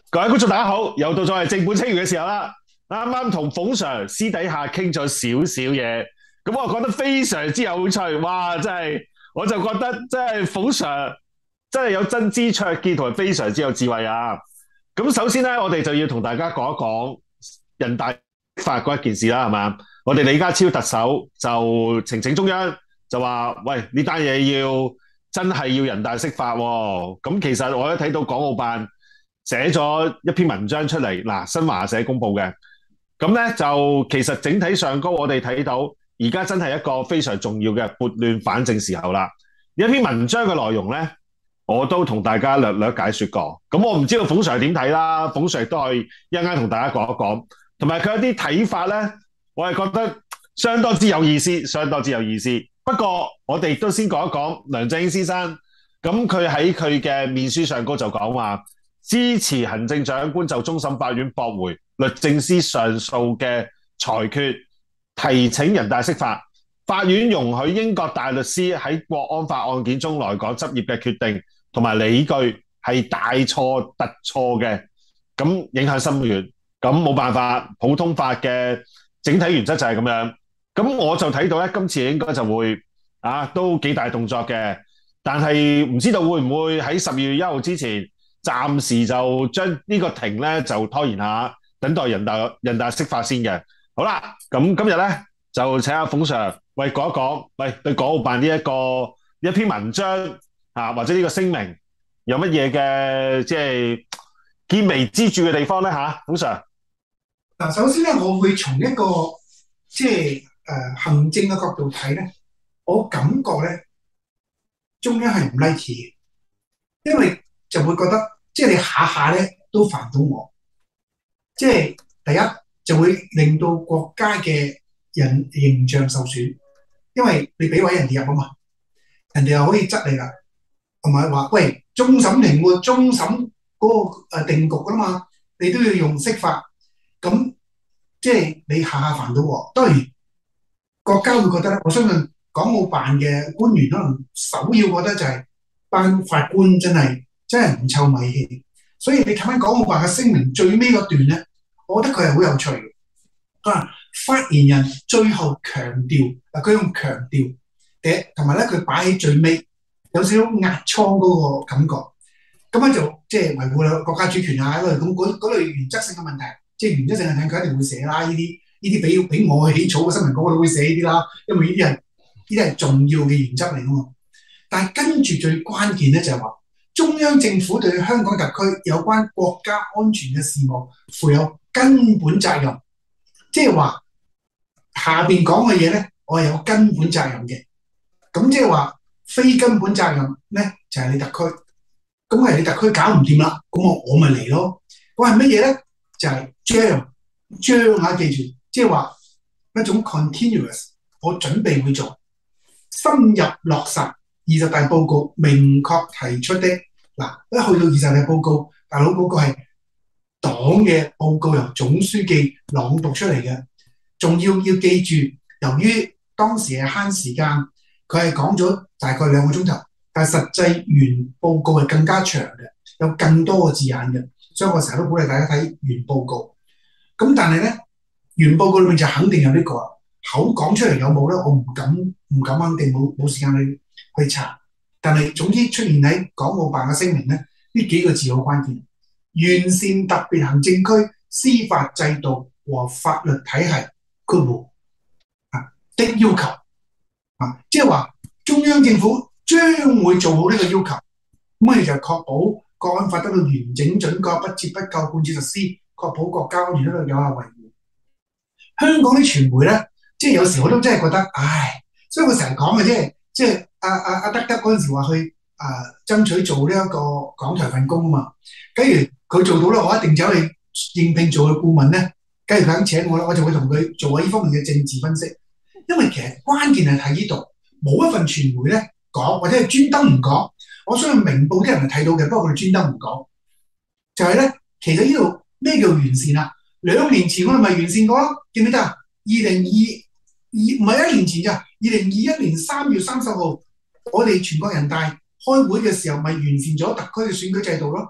各位觀眾大家好，又到咗係正本清源嘅時候啦。啱啱同馮 Sir 私底下傾咗少少嘢，咁我覺得非常之有趣。哇！真係，我就覺得真係馮 Sir 真係有真知灼見同埋非常之有智慧啊。咁首先咧，我哋就要同大家講一講人大釋法嗰一件事啦，係嘛？我哋李家超特首就呈請中央，就話：喂，呢單嘢真係要人大釋法喎。咁其實我一睇到港澳辦寫咗一篇文章出嚟，嗱，新華社公佈嘅。咁咧就其實整體上高，我哋睇到而家真係一個非常重要嘅撥亂反正時候啦。一篇文章嘅內容咧，我都同大家略略解說過。咁我唔知道馮 Sir 點睇啦，馮 Sir 都可以一陣間同大家講一講，同埋佢一啲睇法咧，我係覺得相當之有意思，相當之有意思。不過我哋都先講一講梁振英先生，咁佢喺佢嘅面書上高就講話，支持行政長官就終審法院駁回律政司上訴嘅裁決，提請人大釋法。法院容許英國大律師喺國安法案件中來港執業嘅決定同埋理據係大錯特錯嘅，咁影響深遠。咁冇辦法，普通法嘅整體原則就係咁樣。咁我就睇到咧，今次應該就會都幾大動作嘅，但係唔知道會唔會喺12月1號之前，暫時就將呢個庭咧就拖延下，等待人大釋法先嘅。好啦，咁今日咧就請阿馮 Sir 喂講一講，喂對港澳辦呢一篇文章或者呢個聲明有乜嘢嘅即係見微知著嘅地方咧嚇，馮 Sir。 嗱，首先咧，我會從一個即係行政嘅角度睇咧，我感覺咧中央係唔 like 嘅，因為就會覺得即係你下下咧都煩到我，即係第一就會令到國家嘅人形象受損，因為你俾位人哋入啊嘛，人哋又可以質你啦，同埋話喂終審庭喎，終審嗰個定局噶嘛，你都要用釋法。咁即係你下下煩到我，當然國家會覺得咧，我相信港澳辦嘅官員可能首要覺得就係班法官真係唔臭米氣，所以你睇翻港澳辦嘅聲明最尾嗰段咧，我覺得佢係好有趣嘅。發言人最後強調，佢用強調嘅，同埋咧佢擺喺最尾有少少壓倉嗰個感覺，咁樣就即係維護啦國家主權啊，咁嗰類原則性嘅問題。即係原則性係睇佢一定會寫啦，呢啲俾我起草嘅新聞稿我都會寫呢啲啦，因為呢啲係重要嘅原則嚟噶嘛。但係跟住最關鍵咧就係話，中央政府對香港特區有關國家安全嘅事務負有根本責任，即係話下邊講嘅嘢咧，我係有根本責任嘅。咁即係話非根本責任咧就係你特區，咁係你特區搞唔掂啦，咁我咪嚟咯。咁係乜嘢咧？就係將下記住，即係話一種 continuous， 我準備會做，深入落實20大報告明確提出的。嗱，一去到20大報告，大佬嗰個係黨嘅報告，由總書記朗讀出嚟嘅，仲要記住，由於當時係慳時間，佢係講咗大概2個鐘頭，但係實際原報告係更加長嘅，有更多個字眼嘅。所以我成日都鼓勵大家睇原報告，咁但係咧原報告裏面就肯定有呢個，口講出嚟有冇咧？我唔敢肯定，冇時間去查。但係總之出現喺港澳辦嘅聲明咧，呢幾個字好關鍵，完善特別行政區司法制度和法律體系括弧的要求即係話中央政府將會做好呢個要求，咁我哋就確保國安法得到完整準確、不折不扣貫徹實施，確保國家安全得到有效維護。香港啲傳媒咧，即係有時我都真係覺得，所以我成日講嘅啫，即係阿德嗰陣時話去爭取做呢一個港台份工啊嘛。假如佢做到咧，我一定走去應聘做佢顧問咧。假如佢肯請我咧，我就會同佢做下呢方面嘅政治分析。因為其實關鍵係睇呢度，冇一份傳媒咧講，或者係專登唔講。我相信明報啲人係睇到嘅，不過佢哋專登唔講。就係咧，其實呢度咩叫完善啊？2年前我哋咪完善過咯，記唔記得啊？2022唔係1年前咋？2021年3月30號，我哋全國人大開會嘅時候，咪完善咗特區嘅選舉制度咯。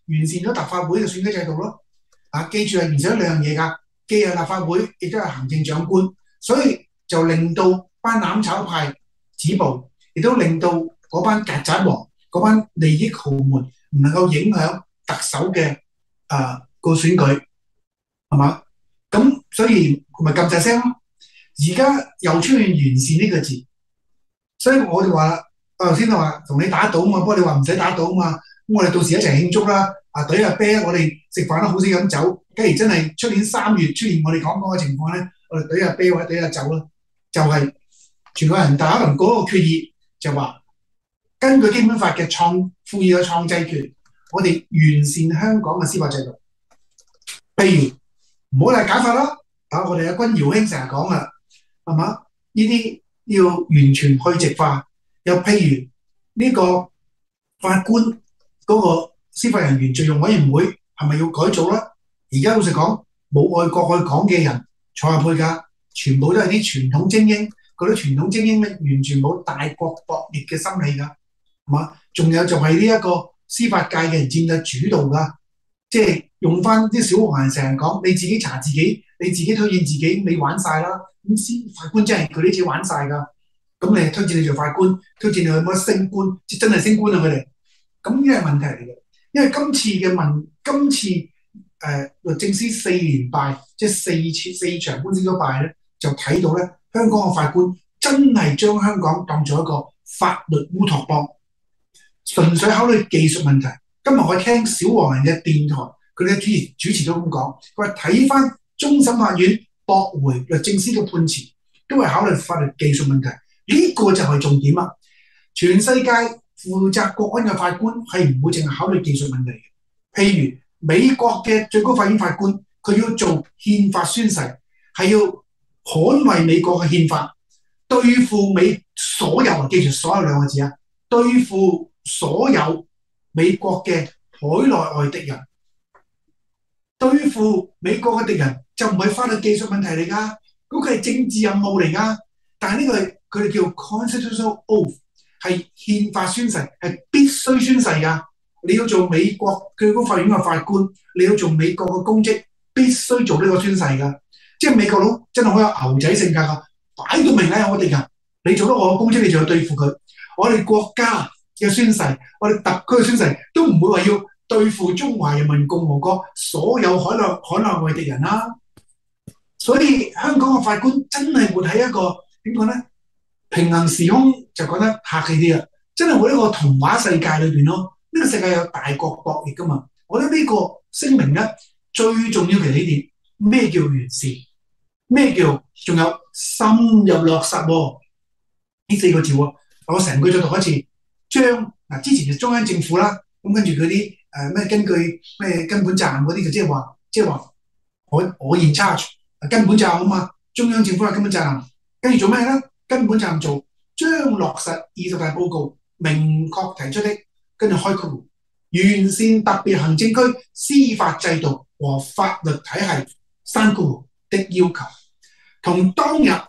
完善咗立法會嘅選舉制度咯。記住係完善咗兩樣嘢㗎，既係立法會，亦都係行政長官，所以就令到班攬炒派止步，亦都令到嗰班曱甴王、嗰班利益豪門唔能夠影響特首嘅個選舉，係嘛？咁所以咪撳掣聲咯。而家又出現完善呢個字，所以我哋話我頭先就話同你打賭嘛，不過你話唔使打賭嘛，咁我哋到時一齊慶祝啦。懟下啤，我哋食飯都好少飲酒。假如真係出年3月出現我哋講嗰個情況咧，我哋懟下啤或者懟下酒啦。就係全國人大可能嗰個決議就話，根據基本法嘅賦予嘅創制權，我哋完善香港嘅司法制度。譬如唔好係假法啦，我哋阿君堯兄成日講噶，係嘛？呢啲要完全去殖化。又譬如呢個法官嗰個司法人員敘用委員會係咪要改組啦？而家老實講，冇愛國愛港嘅人坐入去㗎，全部都係啲傳統精英。嗰啲傳統精英咧，完全冇大國博弈嘅心理㗎，係嘛？仲有就係呢一個司法界嘅人佔嘅主導㗎，即係用翻啲小黃人成日講，你自己查自己，你自己推薦自己，你玩晒啦。咁法官真係佢哋自己玩晒㗎。咁你推薦你做法官，推薦你去乜升官，即真係升官啊！佢哋咁呢係問題嚟嘅，因為今次律政司4連敗，即係4場官司都敗咧，就睇到咧香港嘅法官真係將香港當做一個法律烏托邦，純粹考慮技術問題。今日我聽小黃人嘅電台，佢哋嘅主持都咁講，佢話睇翻終審法院駁回律政司嘅判詞，都係考慮法律技術問題。呢個就係重點啦！全世界負責國安嘅法官係唔會淨係考慮技術問題嘅。譬如美國嘅最高法院法官，佢要做憲法宣誓，係要捍衛美國嘅憲法，對付所有，記住所有兩個字啊，對付所有美國嘅海內外敵人。對付美國嘅敵人就唔係法律技術問題嚟㗎，咁佢係政治任務嚟㗎。但係呢個佢哋叫 constitutional oath， 係憲法宣誓，係必須宣誓㗎。你要做美國最高法院嘅法官，你要做美國嘅公職，必須做呢個宣誓㗎。即係美國佬真係好有牛仔性格㗎，擺到明係我哋㗎。你做得我嘅公職，你就要對付佢。我哋國家嘅宣誓，我哋特區嘅宣誓，都唔會話要對付中華人民共和國所有海內外敵人啦。所以香港嘅法官真係活喺一個點講咧？平行時空就講得客氣啲啦，真係活喺一個童話世界裏邊咯。呢個世界有大國博弈噶嘛？我覺得呢個聲明咧最重要嘅呢點，咩叫完善？咩叫仲有深入落實呢4個字喎？我成句再讀一次，將之前就中央政府啦，咁跟住嗰啲咩根據咩根本責任嗰啲就即係話我 in charge 根本責任啊嘛，中央政府有根本責任，跟住做咩咧？根本責任做將落實20大報告明確提出的，跟住開括弧完善特別行政區司法制度和法律體系刪括弧的要求，同當日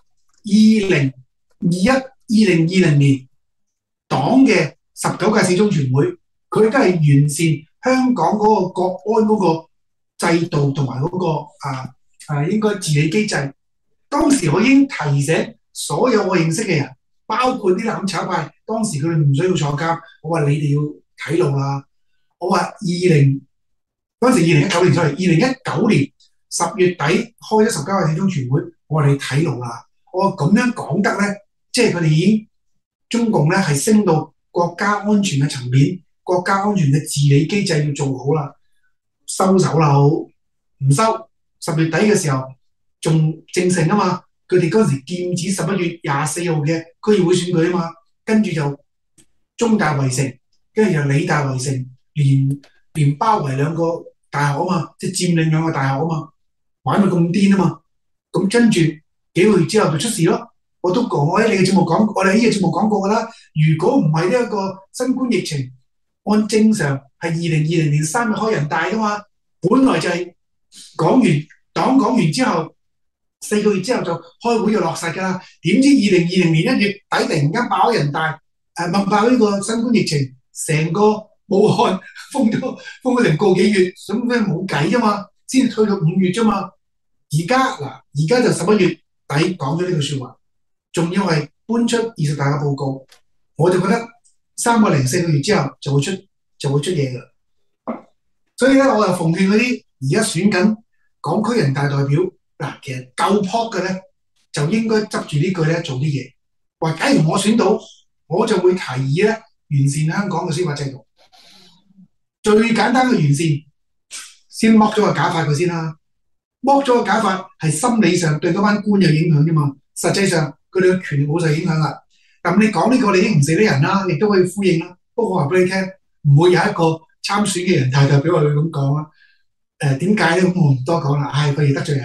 2020年黨嘅19屆四中全會，佢都係完善香港嗰個國安嗰個制度同埋嗰個應該治理機制。當時我已經提醒所有我認識嘅人，包括啲攬炒派，當時佢哋唔需要坐監。我話你哋要睇路啦。我話嗰陣時2019年，2019年10月底開咗19屆四中全會，我話你睇路啦。我話咁樣講得咧，即係佢哋已經中共咧係升到國家安全嘅層面，國家安全嘅治理機制要做好啦，收手啦好，唔收。10月底嘅時候仲正盛啊嘛，佢哋嗰陣時劍指11月24號嘅區議會選舉啊嘛，跟住就中大圍城，跟住就理大圍城，連包圍兩個大學啊嘛，即係佔領兩個大學啊嘛，玩到咁癲啊嘛，咁跟住幾個月之後就出事咯。我都講，我喺你嘅節目講，我哋呢個節目講過㗎啦。如果唔係呢一個新冠疫情，按正常係2020年3月開人大㗎嘛，本來就係黨講完之後4個月之後就開會就落實㗎啦。點知2020年1月底突然間爆人大，爆呢個新冠疫情，成個武漢封咗成個幾月，咁咩冇計啫嘛，先退到5月啫嘛。而家就11月底講咗呢句説話，仲要係搬出20大嘅報告，我就覺得3個零4個月之後就會出嘢㗎。所以咧，我又奉勸嗰啲而家選緊港區人大代表嗱，其實夠撲嘅咧，就應該執住呢句咧做啲嘢。話假如我選到，我就會提議咧完善香港嘅司法制度。最簡單嘅完善，先剝咗個假髮佢先啦。剝咗個假髮係心理上對嗰班官有影響啫嘛，實際上佢哋嘅權力冇受影響啦。咁你講呢個你已經唔死得人啦，亦都可以呼應啦。不過我話俾你聽，唔會有一個參選嘅人大代表佢咁講啦。點解咧？咁我唔多講啦。佢哋得罪人。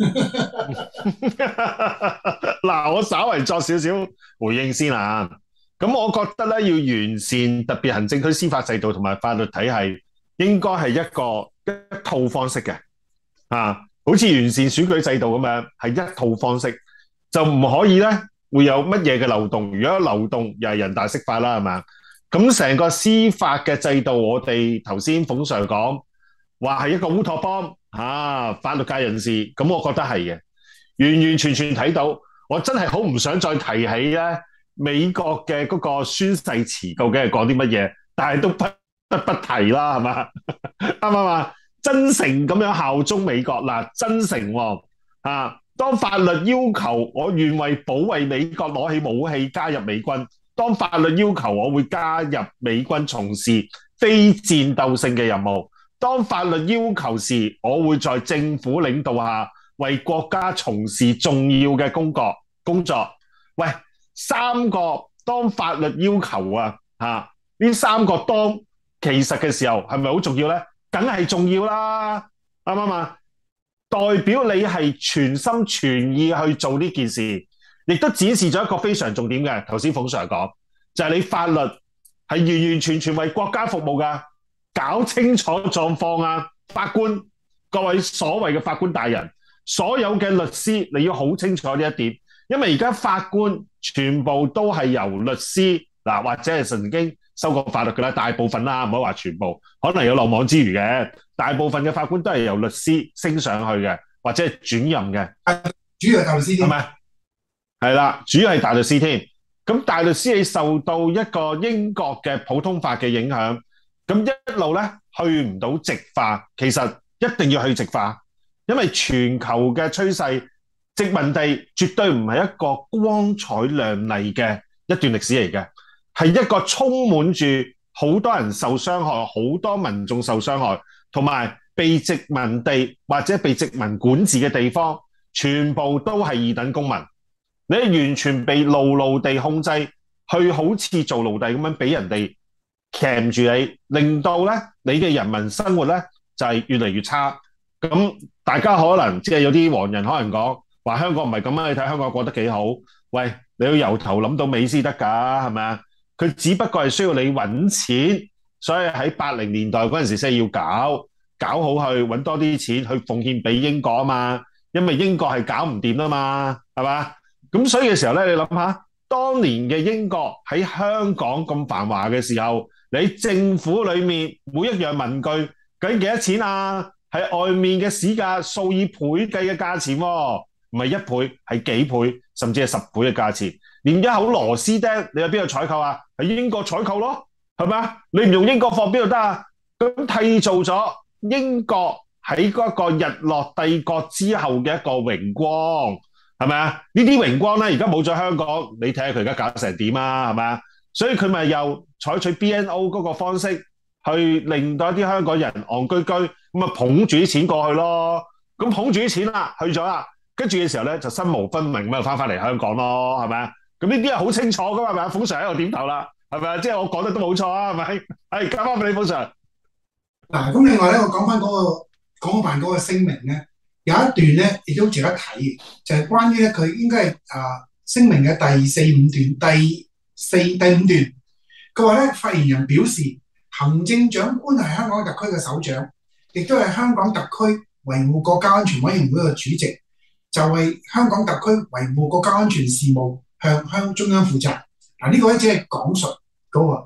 嗱，我稍為作少少回應先啦。咁我覺得咧，要完善特別行政區司法制度同埋法律體系，應該係一套方式嘅。好似完善選舉制度咁樣，係一套方式，就唔可以咧會有乜嘢嘅漏洞。如果有漏洞，又係人大釋法啦，係嘛？咁成個司法嘅制度，我哋頭先馮 Sir 講話係一個烏托邦法律界人士，咁我覺得係嘅，完完全全睇到。我真係好唔想再提起咧美國嘅嗰個宣誓詞究竟係講啲乜嘢，但係都不提啦，係嘛？啱唔啱啊？真誠咁樣效忠美國嗱，真誠喎當法律要求我願為保衛美國攞起武器加入美軍，當法律要求我會加入美軍從事非戰鬥性嘅任務，當法律要求時，我會在政府領導下為國家從事重要嘅工作。喂，三個當法律要求呢三個當其實嘅時候係咪好重要呢？梗係重要啦，啱唔啱啊？代表你係全心全意去做呢件事，亦都展示咗一個非常重點嘅。頭先馮 Sir 講，就係你法律係完完全全為國家服務㗎，搞清楚狀況啊！法官，各位所謂嘅法官大人，所有嘅律師，你要好清楚呢一點，因為而家法官全部都係由律師或者係曾經修過法律嘅啦，大部分啦，唔好話全部，可能有漏網之魚嘅。大部分嘅法官都係由律師升上去嘅，或者係轉任嘅。 主要係大律師添，係咪？ 係啦，主要係大律師添。咁大律師你受到一個英國嘅普通法嘅影響，咁一路咧去唔到直化，其實一定要去直化，因為全球嘅趨勢，殖民地絕對唔係一個光彩亮麗嘅一段歷史嚟嘅，係一個充滿住好多人受傷害，好多民眾受傷害，同埋被殖民地或者被殖民管治嘅地方，全部都係二等公民。你完全被牢地控制，去好似做奴隸咁樣俾人哋鉗住你，令到咧你嘅人民生活咧就係越嚟越差。咁大家可能即係有啲黃人可能講話香港唔係咁樣，你睇香港過得幾好。喂，你要由頭諗到尾先得㗎，係咪啊？佢只不過係需要你揾錢，所以喺80年代嗰陣時先要搞好去揾多啲錢去奉獻俾英國啊嘛，因為英國係搞唔掂啊嘛，係嘛？咁所以嘅時候咧，你諗下，當年嘅英國喺香港咁繁華嘅時候，你政府裏面每一樣文具究竟幾多錢啊？係外面嘅市價數以倍計嘅價錢喎，唔係1倍，係幾倍，甚至係10倍嘅價錢。連一口螺絲釘，你喺邊度採購啊？喺英國採購咯，係咪啊？你唔用英國貨邊度得啊？咁締造咗英國喺嗰個日落帝國之後嘅一個榮光。係咪啊？呢啲榮光咧，而家冇咗香港，你睇下佢而家搞成點啊？係咪啊？所以佢咪又採取 BNO 嗰個方式，去令到一啲香港人戇居居咁啊，捧住啲錢過去咯。咁捧住啲錢啦，去咗啦，跟住嘅時候咧就身無分明咁啊，翻嚟香港咯，係咪啊？咁呢啲係好清楚噶嘛，係咪啊？馮 Sir 喺度點頭啦，係咪啊？即係我講得都冇錯啊，係咪？係交翻俾你，馮 Sir。 嗱，咁另外咧，我講翻嗰個港澳辦嗰個聲明咧。有一段咧，亦都值得睇嘅，就係關於咧佢應該係聲明嘅第5段，第5段，佢話咧發言人表示，行政長官係香港特區嘅首長，亦都係香港特區維護國家安全委員會嘅主席，就為香港特區維護國家安全事務向中央負責。嗱，呢個咧只係講述嗰個，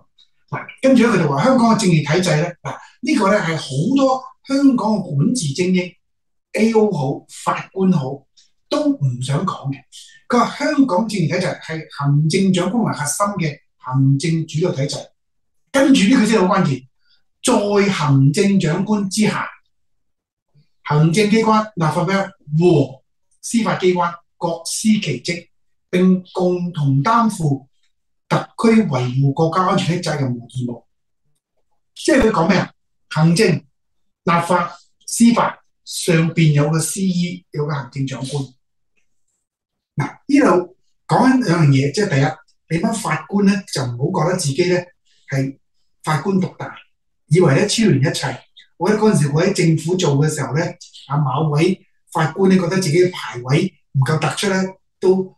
嗱，跟住咧佢就話香港嘅政治體制咧，嗱呢個咧係好多香港嘅管治精英 A.O. 好，法官好都唔想講嘅。佢話香港政治體制係行政長官為核心嘅行政主導體制。跟住呢句先好關鍵，在行政長官之下，行政機關、立法會和司法機關各司其職，並共同擔負特區維護國家安全的責任和義務。即係佢講咩啊？行政、立法、司法上邊有個司醫，有個行政長官。嗱，呢度講緊兩樣嘢，即係第一，你班法官咧就唔好覺得自己咧係法官獨大，以為咧超然一切。我覺得嗰陣時我喺政府做嘅時候咧，某位法官咧覺得自己排位唔夠突出咧，都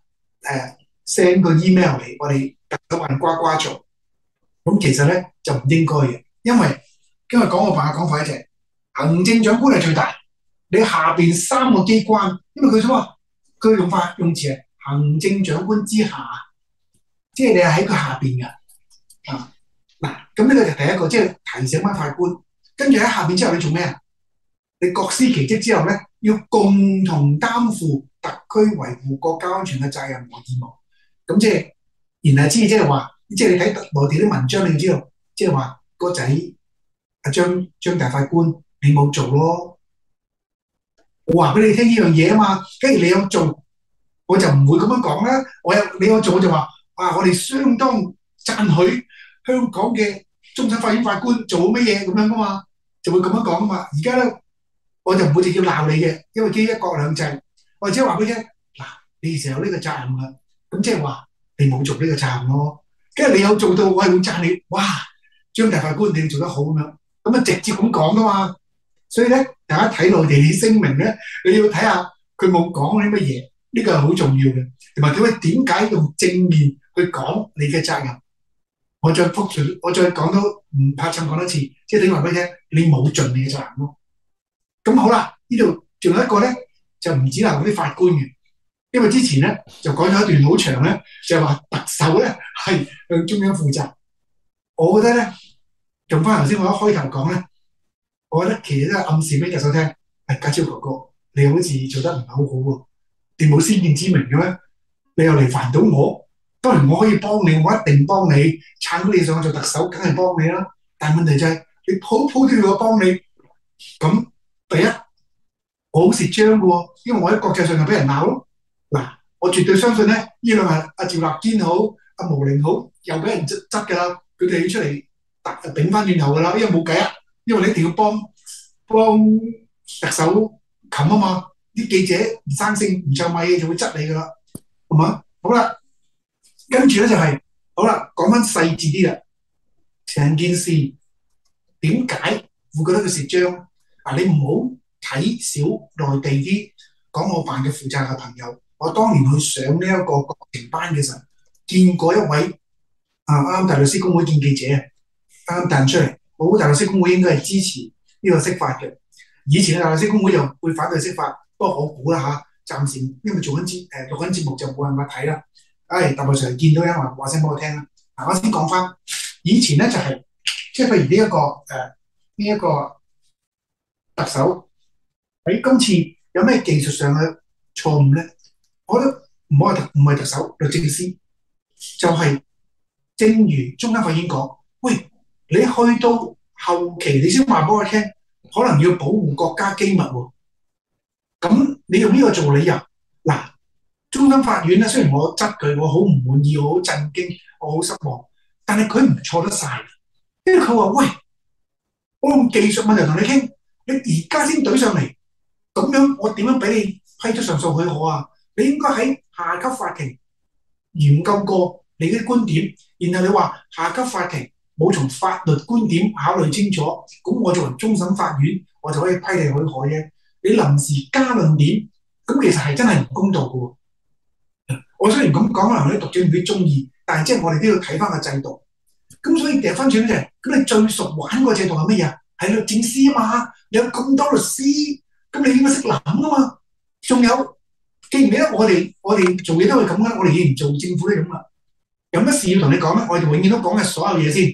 send 個 email 嚟，我哋特首辦呱呱做。咁其實咧就唔應該嘅，因為今日港澳辦嘅講法咧就係行政長官係最大，你下邊三個機關，因為佢話佢用詞係行政長官之下，即係你係喺佢下邊嘅啊。嗱，咁呢個就第一個，即係提醒翻法官，跟住喺下邊之後你做咩啊？你各司其職之後咧，要共同擔負特區維護國家安全嘅責任和義務。咁即係言下之意，即係話，即係你睇內地啲文章，你就知道，即係話個仔阿張大法官，你冇做咯。我話俾你聽呢樣嘢啊嘛，跟住你有做，我就唔會咁樣講啦。你有做我就話，我哋相當讚許香港嘅終審法院法官做乜嘢咁樣噶嘛，就會咁樣講噶嘛。而家咧，我就唔會直接鬧你嘅，因為基於一國兩制，我只係話俾你聽，嗱，你成日有呢個責任噶，咁即係話你冇做呢個責任咯。跟住你有做到，我係會讚你，哇，張大法官你做得好咁樣，咁啊直接咁講噶嘛。所以咧，大家睇內地啲聲明咧，你要睇下佢冇講啲乜嘢，呢個係好重要嘅，同埋佢點解用正面去講你嘅責任。我再講多唔怕襯講多次，即係等於話俾你聽，你冇盡你嘅責任咯。咁好啦，呢度仲有一個咧，就唔止係嗰啲法官嘅，因為之前咧就講咗一段好長咧，就係話特首咧係向中央負責。我覺得咧，用翻頭先我一開頭講咧，我覺得其實都係暗示俾特首聽，家超哥哥，你好似做得唔係好好喎，你冇先見之明嘅咩？你又嚟煩到我。當然我可以幫你，我一定幫你，撐到你上去做特首，梗係幫你啦。但係問題就係、是、你普普都要我幫你，咁第一我好蝕章嘅喎，因為我喺國際上就俾人鬧咯。嗱，我絕對相信咧，呢兩日阿趙立堅好，阿毛寧好，又俾人質㗎啦，佢哋要出嚟頂翻轉頭㗎啦，因為冇計啊，因為你一定要幫特首冚啊嘛，啲記者唔生性唔臭米嘅就會質你㗎啦，係嘛？好啦。跟住咧就係、好啦，講翻細緻啲啦。成件事點解會覺得佢蝕章？你唔好睇小內地啲港澳辦嘅負責嘅朋友。我當年去上呢一個國情班嘅時候，見過一位啱大律師公會見記者，啱彈出嚟。我估大律師公會應該係支持呢個釋法嘅。以前嘅大律師公會就會反對釋法，不過我估啦嚇，暫時因為做緊錄緊節目就冇辦法睇啦。特別上見到有人話聲俾我聽啦。我先講翻，以前咧就係、即係譬如呢一個特首喺今次有咩技術上嘅錯誤咧？我覺得唔係特首，律政司就係、正如中間法院講，喂，你去到後期你先話俾我聽，可能要保護國家機密喎。咁你用呢個做理由，嗱。終審法院咧，雖然我質佢，我好唔滿意，我好震驚，我好失望，但係佢唔錯得晒，因為佢話：喂，我用技術問題同你傾，你而家先懟上嚟，咁樣我點樣俾你批咗上訴許可啊？你應該喺下級法庭研究過你啲觀點，然後你話下級法庭冇從法律觀點考慮清楚，咁我作為終審法院，我就可以批你許可啫。你臨時加論點，咁其實係真係唔公道嘅喎。我雖然咁講，可能啲讀者唔會中意，但係即係我哋都要睇翻個制度。咁所以掉翻轉咧，咁你最熟玩個制度係乜嘢？係律政司啊嘛，你有咁多律師，咁你應該識諗啊嘛。仲有記唔記得我哋做嘢都係咁啦，我哋以前做政府都係咁啦。有乜事要同你講咧，我哋永遠都講嘅所有嘢先，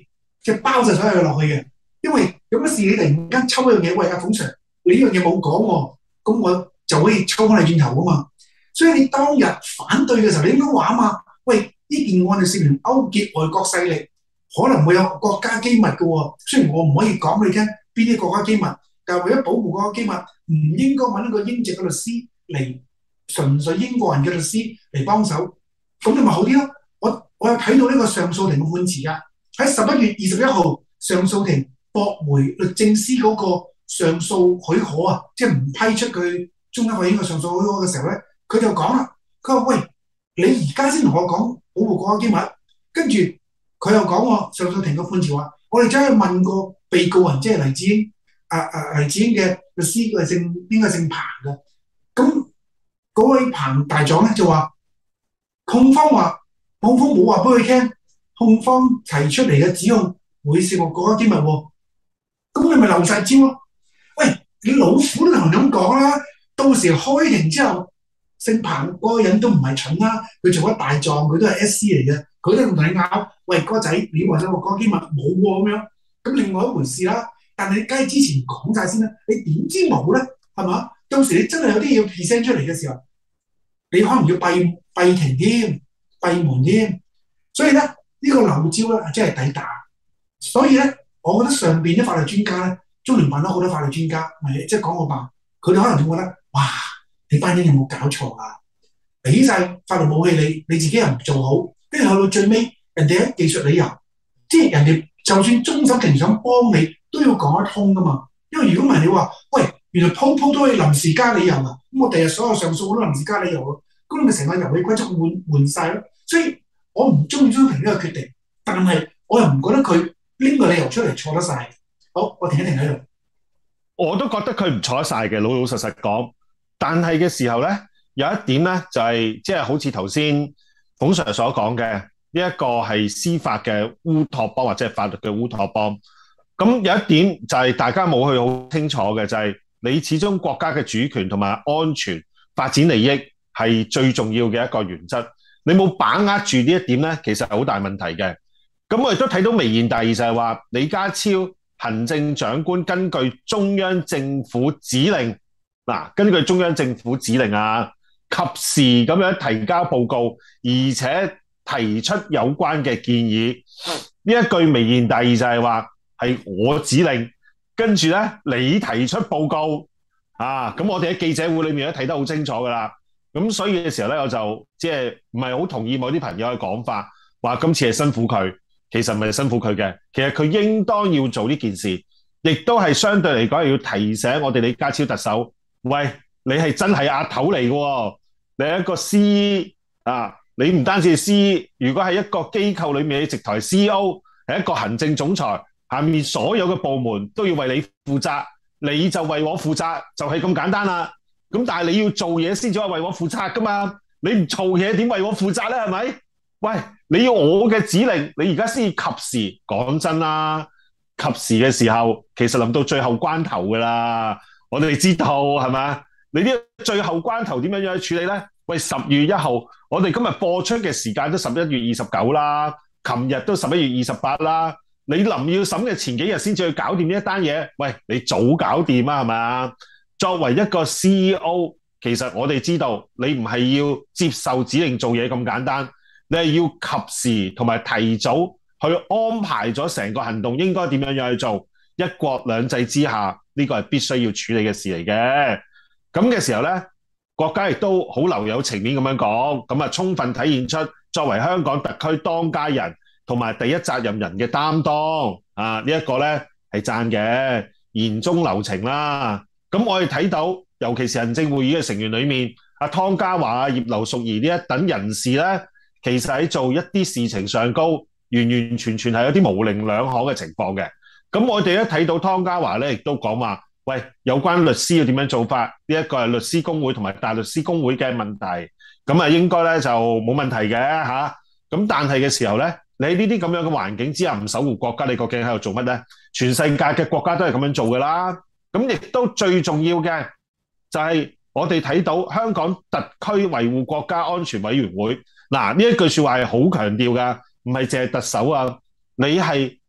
即係包晒所有嘢落去嘅。因為有乜事你突然間抽一樣嘢，喂阿馮 Sir，你呢樣嘢冇講喎，咁我就可以抽翻你轉頭噶嘛。所以你當日反對嘅時候，你應該話啊嘛，喂，呢件案係涉嫌勾結外國勢力，可能會有國家機密嘅喎。雖然我唔可以講俾你聽邊啲國家機密，但係為咗保護國家機密，唔應該揾一個英籍嘅律師嚟，純粹英國人嘅律師嚟幫手，咁你咪好啲咯。我有睇到呢個上訴庭嘅判詞㗎，喺11月21號上訴庭駁回律政司嗰個上訴許可啊，即係唔批出佢中央法院嘅上訴許可嘅時候咧，佢就講啦，佢話喂，你而家先同我講保護國家機密，跟住佢又講喎，上訴庭嘅判詞話，我哋走去問過被告人，即係黎智英，黎智英嘅律師，佢係應該姓彭嘅，咁嗰位彭大狀咧就話，控方冇話俾佢聽，控方提出嚟嘅指控會涉及國家機密喎，咁你咪漏晒招咯。喂，你老虎都同咁講啦，到時開庭之後，姓彭嗰個人都唔係蠢啦，佢做咗大狀，佢都係 SC 嚟嘅，佢都同你拗，喂哥仔，你話咗個國家機密冇喎咁樣，咁另外一回事啦。但係你梗係之前講晒先啦，你點知冇咧？係嘛？到時你真係有啲嘢要 present 出嚟嘅時候，你可能要閉庭添。閉門添，所以咧呢個漏招咧真係抵打。所以咧，我覺得上邊啲法律專家咧，中聯辦都好多法律專家，咪即係港澳辦，佢哋可能會覺得，哇！你班人有冇搞錯啊？俾晒法律武器你自己又唔做好，跟住去到最尾，人哋喺技術理由，即係人哋就算終審庭想幫你，都要講得通噶嘛。因為如果唔係你話，喂，原來鋪都可以臨時加理由啊，咁我第日所有上訴我都臨時加理由咯。咁你咪成個遊戲規則換晒咯，所以我唔中意中庭呢個決定，但係我又唔覺得佢拎個理由出嚟錯得晒。好，我停一停喺度。 我都覺得佢唔錯得晒嘅，老老實實講。但係嘅時候咧，有一點咧就係即係好似頭先馮 Sir 所講嘅，呢一個係司法嘅烏托邦或者係法律嘅烏托邦。咁有一點就係大家冇去好清楚嘅，就係你始終國家嘅主權同埋安全發展利益係最重要嘅一個原則，你冇把握住呢一點咧，其實係好大問題嘅。咁我亦都睇到微言大義就係話，李家超行政長官根據中央政府指令，根據中央政府指令啊，及時咁樣提交報告，而且提出有關嘅建議。呢一句微言大義就係話係我指令，跟住咧你提出報告啊，咁我哋喺記者會裏面都睇得好清楚㗎啦。咁所以嘅時候咧，我就即係唔係好同意某啲朋友嘅講法，話今次係辛苦佢，其實唔係辛苦佢嘅，其實佢應當要做呢件事，亦都係相對嚟講要提醒我哋李家超特首，喂，你係真係阿頭嚟嘅，你係一個 C 啊，你唔單止係 C， 如果係一個機構裏面嘅直台 CEO， 係一個行政總裁，下面所有嘅部門都要為你負責，你就為我負責，就係咁簡單啦。咁但係你要做嘢先至可以為我負責噶嘛？你唔做嘢點為我負責咧？係咪？喂，你要我嘅指令，你而家先至及時。講真啦，及時嘅時候，其實臨到最後關頭噶啦。我哋知道係咪？你呢最後關頭點樣去處理咧？喂，10月1號，我哋今日播出嘅時間都11月29啦，琴日都11月28啦。你臨要審嘅前幾日先至去搞掂呢一單嘢，喂，你早搞掂啊？係咪？作為一個 CEO， 其實我哋知道你唔係要接受指令做嘢咁簡單，你係要及時同埋提早去安排咗成個行動應該點樣去做。一國兩制之下，呢個係必須要處理嘅事嚟嘅。咁嘅時候呢，國家亦都好留有情面咁樣講，咁啊充分體現出作為香港特區當家人同埋第一責任人嘅擔當啊！呢一個呢係讚嘅，言中留情啦。咁我哋睇到，尤其是行政會議嘅成員裏面，阿湯家驊、葉劉淑儀呢一等人士咧，其實喺做一啲事情上高，完完全全係有啲模棱兩可嘅情況嘅。咁我哋一睇到湯家驊咧，亦都講話，喂，有關律師要點樣做法？呢一個係律師公會同埋大律師公會嘅問題，咁啊應該咧就冇問題嘅嚇。咁但係嘅時候咧，你喺呢啲咁樣嘅環境之下唔守護國家，你究竟喺度做乜咧？全世界嘅國家都係咁樣做㗎啦。咁亦都最重要嘅就係我哋睇到香港特區維護國家安全委員會，嗱，呢一句説話係好強調㗎，唔係淨係特首啊，你係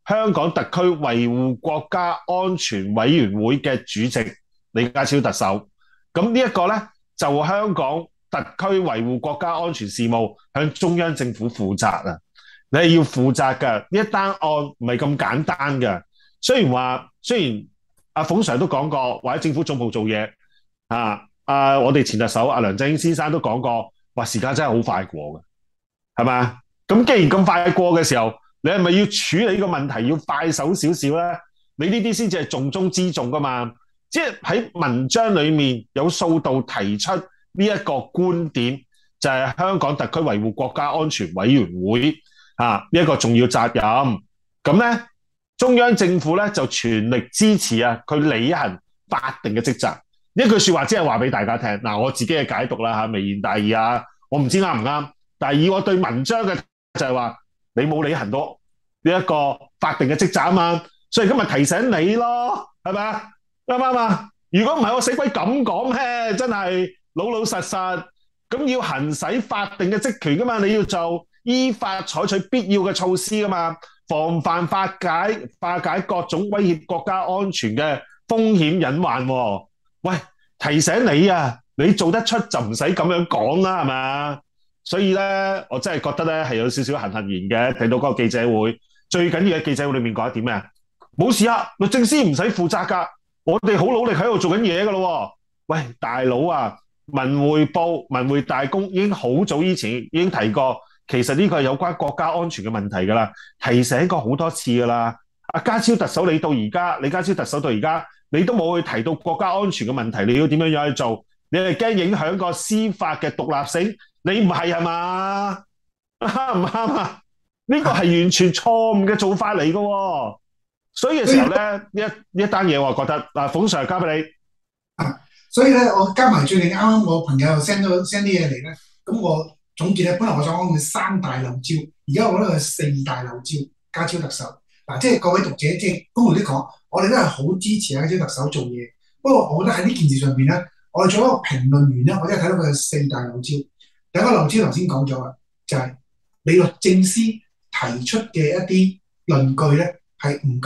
香港特區維護國家安全委員會嘅主席李家超特首。咁呢一個咧就香港特區維護國家安全事務向中央政府負責啊！你係要負責嘅，呢一單案唔係咁簡單嘅。雖然阿馮 Sir 都講過，或者政府總部做嘢我哋前特首阿梁振英先生都講過，話時間真係好快過嘅，係咪？咁既然咁快過嘅時候，你係咪要處理呢個問題要快手少少咧？你呢啲先至係重中之重噶嘛。即係喺文章裡面有數度提出呢一個觀點，就係香港特區維護國家安全委員會呢一個重要責任。咁咧，中央政府咧就全力支持佢履行法定嘅職責。一句説話只係話俾大家聽。嗱，我自己嘅解讀啦微言大義我唔知啱唔啱。但係以我對文章嘅就係話，你冇履行到呢一個法定嘅職責啊嘛，所以今日提醒你咯，係咪啊？啱唔啱啊？如果唔係我死鬼咁講咧，真係老老實實咁要行使法定嘅職權噶嘛，你要做依法採取必要嘅措施噶嘛，防範化解各種威脅國家安全嘅風險隱患喎。喂，提醒你你做得出就唔使咁樣講啦，係咪？所以咧，我真係覺得咧係有少少痕痕然嘅。睇到嗰個記者會，最緊要嘅記者會裏面講一點咩？冇事律政司唔使負責㗎。我哋好努力喺度做緊嘢㗎咯。喂，大佬文匯報、文匯大公已經好早以前已經提過，其實呢個係有關國家安全嘅問題㗎啦，提醒過好多次㗎啦。阿家超特首你到而家，李家超特首到而家，你都冇去提到國家安全嘅問題，你要點樣去做？你係驚影響個司法嘅獨立性？你唔係嘛？啱唔啱啊？呢個係完全錯誤嘅做法嚟㗎喎。所以嘅時候咧，呢一單嘢我覺得馮 Sir 交俾你。 所以咧，我加埋最近啱啱我朋友又 send 啲嘢嚟咧，咁我總結咧，本來我想講佢三大漏招，而家我覺得佢四大漏招。家超特首即係各位讀者，即係公道啲講，我哋都係好支持家超特首做嘢。不過我覺得喺呢件事上邊咧，我哋做一個評論員咧，我真係睇到佢有四大漏招。第一個漏招頭先講咗啦，就係你律政司提出嘅一啲論據咧係唔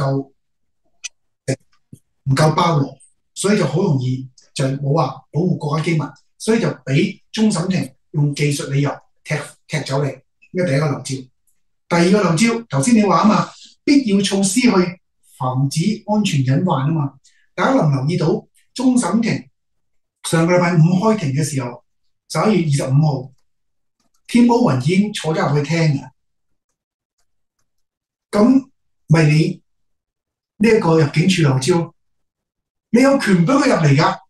夠包羅，所以就好容易就冇話保護國家機密，所以就俾終審庭用技術理由踢走你。呢個第一個漏招。第二個漏招，頭先你話嘛，必要措施去防止安全隱患嘛。大家留唔留意到終審庭上個禮拜五開庭嘅時候，11月25號，田寶雲已經坐咗入去聽嘅。咁咪你呢一個入境處漏招，你有權俾佢入嚟㗎。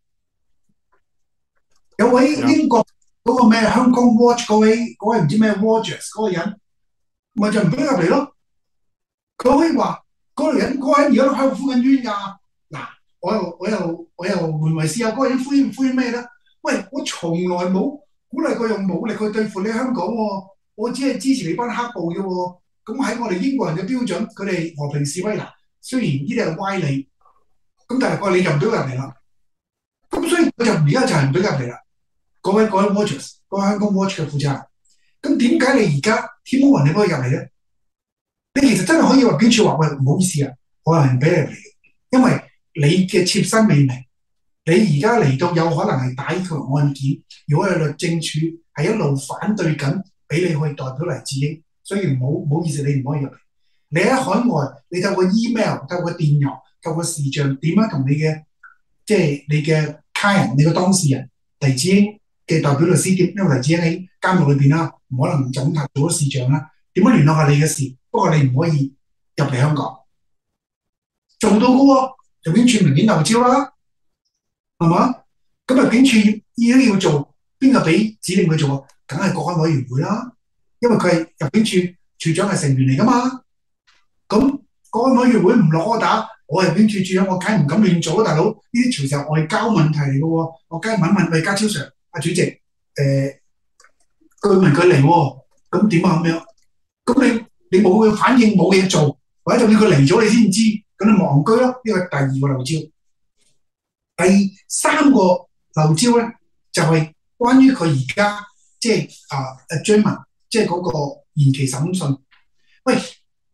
有位英國嗰個咩香港 Watch 嗰位唔知咩 Watchers 嗰個人，咪就唔俾佢入嚟咯。佢可以話嗰個人而家都喺度敷緊冤㗎。嗱，我又換為試下嗰個人敷冤咩咧？喂，我從來冇鼓勵佢用武力去對付你香港喎，我只係支持你班黑暴啫喎。咁喺我哋英國人嘅標準，佢哋和平示威嗱，雖然呢啲係歪理，咁但係你就唔俾佢入嚟啦。咁所以我就而家就係唔俾佢入嚟啦。嗰位 Watchers， 嗰位香港 Watch 嘅負責人，咁點解你而家田寶雲你可以入嚟咧？你其實真係可以入境處話喂，唔好意思我係唔俾你入嚟，因為你嘅切身未明，你而家嚟到有可能係打呢個案件，如果係律政處係一路反對緊，俾你去代表黎智英，所以唔好意思，你唔可以入嚟。你喺海外，你透過 email、透過電郵、透過視像，點樣同你嘅即係你嘅客人、你嘅當事人黎智英嘅代表律師點？因為黎智英喺監獄裏邊啦，唔可能就咁做咗視像啦。點樣聯絡下你嘅事？不過你唔可以入嚟香港，做到嘅喎，入境處明顯漏招啦，係嘛？咁入境處要做，邊個俾指令佢做啊？梗係國安委員會啦，因為佢係入境處處長係成員嚟噶嘛。咁國安委員會唔落柯打，我係入境處處長，我梗係唔敢亂做啊，大佬！呢啲隨時係外交問題嚟嘅喎，我梗係問喂，家超 Sir， 主席，據聞佢嚟喎，咁點啊咁樣？咁你冇嘅反應，冇嘢做，或者就叫佢嚟咗你先知，咁你戇居咯。呢個第二個漏招。第三個漏招咧，就係關於佢而家即係adjournment，即係嗰個延期審訊。喂，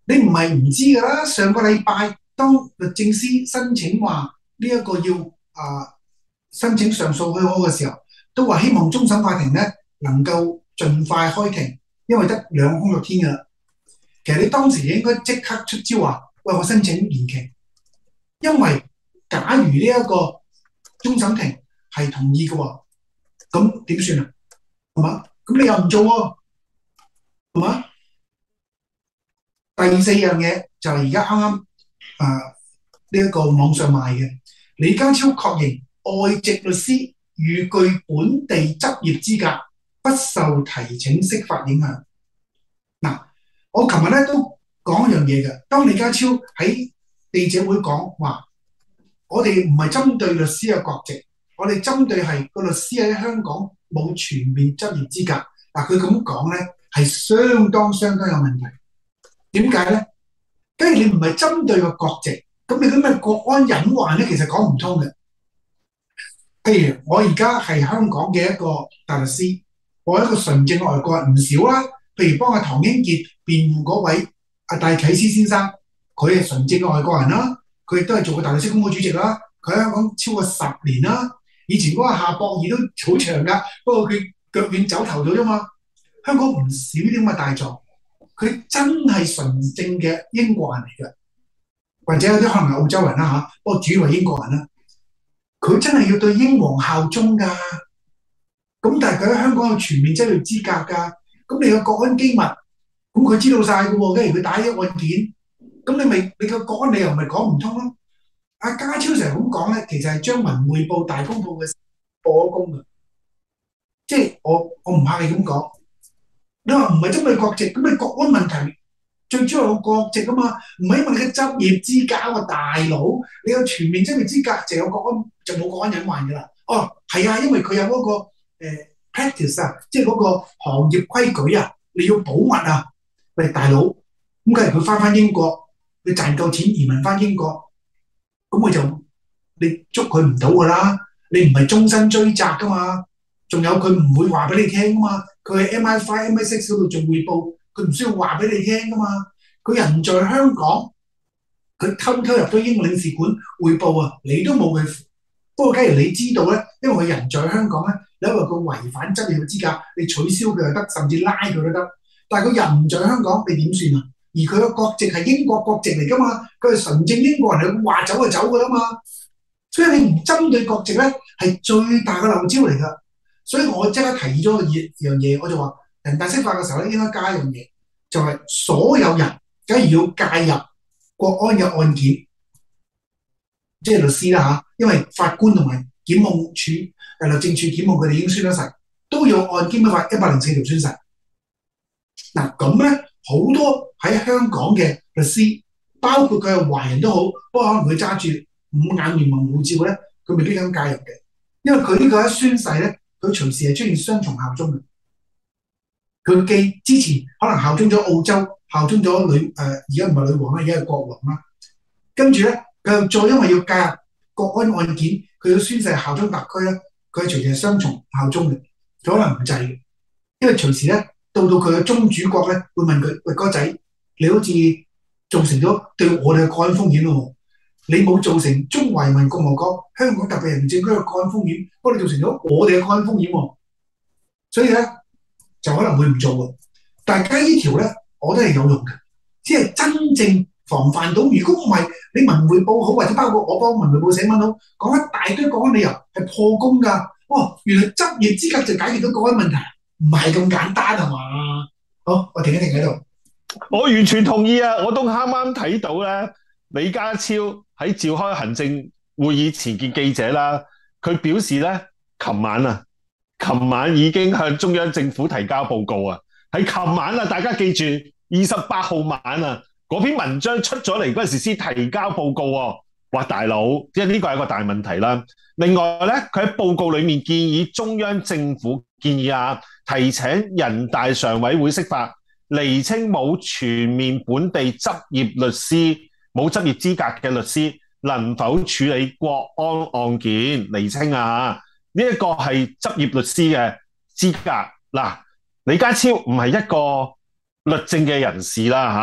你唔係唔知㗎啦。上個禮拜當律政司申請話呢一個要申請上訴許可嘅時候，都話希望終審法庭咧能夠盡快開庭，因為得2個工作天㗎啦。其實你當時應該即刻出招話，喂，我申請延期，因為假如呢一個終審庭係同意嘅話，咁點算啊？係嘛？咁你又唔做喎，係嘛？第四樣嘢就係而家啱啱呢一個網上賣嘅，李家超確認外籍律師如具本地執業資格，不受提請釋法影響。嗱，我琴日咧都講一樣嘢嘅，當李家超喺記者會講話，我哋唔係針對律師嘅國籍，我哋針對係個律師喺香港冇全面執業資格。嗱，佢咁講咧係相當有問題。點解咧？假如你唔係針對個國籍，咁你咁嘅國安隱患咧，其實講唔通嘅。譬如我而家係香港嘅一個大律師，我一個純正外國人唔少啦。譬如幫阿唐英傑辯護嗰位阿戴啟思先生，佢係純正嘅外國人啦，佢亦都係做過大律師公會主席啦，佢喺香港超過10年啦。以前嗰個夏博義都好長噶，不過佢腳軟走頭咗啫嘛。香港唔少啲咁嘅大狀。佢真係純正嘅英國人嚟嘅，或者有啲可能係澳洲人啦嚇，不過主要係英國人啦。佢真係要對英皇效忠㗎。咁但係佢喺香港有全面執業資格㗎。咁你個國安機密，咁佢知道晒㗎喎。假如佢打呢個案件，咁你個國安理由咪講唔通咯？阿家超成日咁講咧，其實係將文匯報、大公報嘅破咗功㗎。即係我唔怕你咁講。你話唔係針對國籍，咁你國安問題最主要有國籍啊嘛，唔係因為你嘅執業資格啊，大佬，你有全面執業資格就有國安，就冇國安隱患噶啦。哦，係啊，因為佢有嗰個practice 啊，即係嗰個行業規矩啊，你要保密啊。喂，大佬，咁假如佢翻英國，你賺夠錢移民翻英國，咁你捉佢唔到噶啦，你唔係終身追責噶嘛。仲有佢唔會話俾你聽噶嘛，佢喺 MI5、MI6 嗰度做匯報，佢唔需要話俾你聽噶嘛。佢人在香港，佢偷入咗英國領事館匯報啊，你都冇佢。不過假如你知道咧，因為佢人在香港咧，你因為佢違反執業嘅資格，你取消佢又得，甚至拉佢都得。但係佢人唔在香港，你點算啊？而佢嘅國籍係英國國籍嚟噶嘛，佢係純正英國人，佢話走就走噶啦嘛。所以你唔針對國籍咧，係最大嘅漏招嚟噶。所以我即刻提議咗樣嘢，我就話人大釋法嘅時候咧，應該加一樣嘢，就係所有人假如要介入國安嘅案件，即係律師啦嚇，因為法官同埋檢控處、律政處檢控佢哋已經宣咗誓，都要按基本法104條宣誓。嗱咁咧，好多喺香港嘅律師，包括佢係華人都好，不過可能佢揸住5眼聯盟護照咧，佢未必咁介入嘅，因為佢呢個一宣誓咧。佢隨時係出現雙重效忠嘅，佢既之前可能效忠咗澳洲，效忠咗而家唔係女王啦，而家係國王啦。跟住咧，佢又再因為要介入國安案件，佢要宣誓效忠特區咧，佢係隨時係雙重效忠嘅，佢可能唔制嘅，因為隨時咧到佢嘅宗主國咧會問佢：喂，哥仔，你好似造成咗對我哋嘅國安風險咯。你冇造成中華人民共和國香港特別行政區嘅國安風險，不過你造成咗我哋嘅國安風險喎，所以咧就可能會唔做喎。但係呢條咧，我都係有用嘅，即係真正防範到。如果唔係，你文匯報好，或者包括我幫文匯報寫文好，講一大堆國安理由係破功㗎。哦，原來執業資格就解決到國安問題，唔係咁簡單係嘛？好，我停一停喺度。 我完全同意啊！我都啱啱睇到咧，李家超喺召開行政會議前見記者啦，佢表示咧，琴晚已經向中央政府提交報告啊！喺琴晚啊，大家記住28號晚啊，嗰篇文章出咗嚟嗰陣時先提交報告喎。哇，大佬，即係呢個係一個大問題啦。另外咧，佢喺報告裡面建議中央政府建議提請人大常委會釋法，釐清冇全面本地執業律師、冇執業資格嘅律師能否處理國安案件，釐清啊！呢一個係執業律師嘅資格。嗱，李家超唔係一個律政嘅人士啦嚇，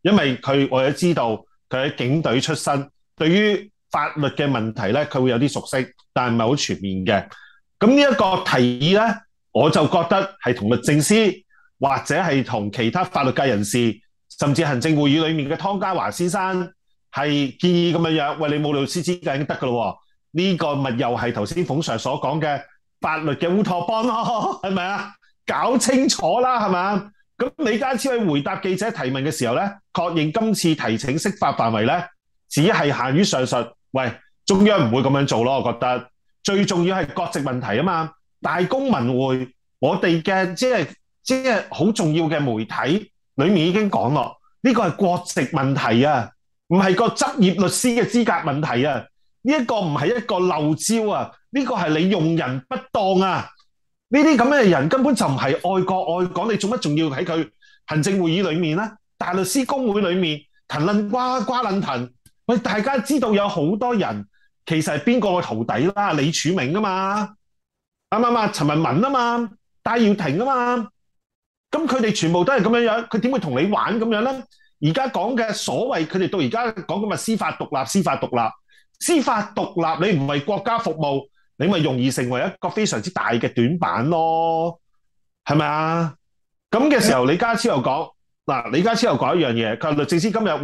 因為我哋都知道佢喺警隊出身，對於法律嘅問題咧，佢會有啲熟悉，但係唔係好全面嘅。咁呢一個提議咧，我就覺得係同律政司或者係同其他法律界人士，甚至行政會議裡面嘅湯家驊先生係建議咁樣，喂，你冇律師資格已經得㗎咯，呢個咪又係頭先馮 Sir 所講嘅法律嘅烏托邦咯，係咪啊？搞清楚啦，係咪啊？咁李家超喺回答記者提問嘅時候咧，確認今次提請釋法範圍咧，只係限於上述。喂，中央唔會咁樣做咯，我覺得最重要係國籍問題啊嘛。大公文匯，我哋嘅即係好重要嘅媒體裡面已經講咯，呢個係國籍問題啊，唔係個執業律師嘅資格問題啊。呢一個唔係一個漏招啊，呢個係你用人不當啊。呢啲咁嘅人根本就唔係愛國愛港，你做乜仲要喺佢行政會議裡面咧？大律師公會裡面騰論瓜論騰，喂，大家知道有好多人其實係邊個嘅徒弟啦？李柱銘啊嘛，啱唔啱啊？陳文文啊嘛，戴耀廷啊嘛，咁佢哋全部都係咁樣，佢點會同你玩咁樣咧？而家講嘅所謂佢哋到而家講緊嘅司法獨立，司法獨立，你唔為國家服務，你咪容易成為一個非常之大嘅短板咯，係咪啊？咁嘅時候，李家超又講嗱，李家超又講一樣嘢，佢話律政司今日